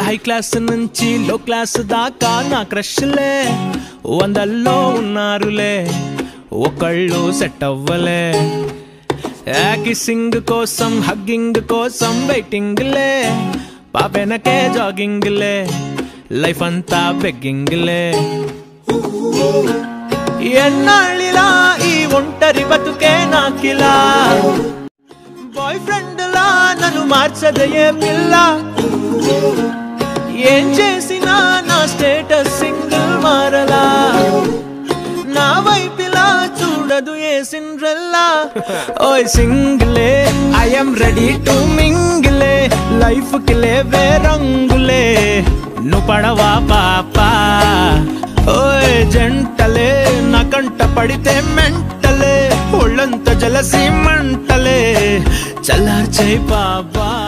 High class నుంచి లో class దాకా నా క్రష్లే వందల్లో ఉన్నారులే, ఒకళ్ళు సెట్ అవ్వలే. కిస్సింగ్ కోసం హగ్గింగ్ కోసం వెయిటింగ్ లే, పాపెనకే జాగింగ్ లే, లైఫ్ అంతా బెగ్గింగ్ లే. ఎన్నాళ్ళిలా ఈ ఒంటరి బతుకే నాకిలా, బాయ్ ఫ్రెండ్ లా నన్ను మార్చదయే పిల్ల. ఏం చేసినా నా స్టేటస్ సింగిల్ మారలా, నా వైపిలా చూడదు ఏ సిండ్రెల్లా. ఓయ్ సింగిలే ఐఎమ్ రెడీ టు మింగిలే, లైఫ్ కి లేవే రంగులే, నువ్వు పడవా పాపా. ఓయ్ జంటలే నా కంట పడితే మెంటలే, ఒళ్ళంత జలసి మంటలే, చల్లార్చే బాబా.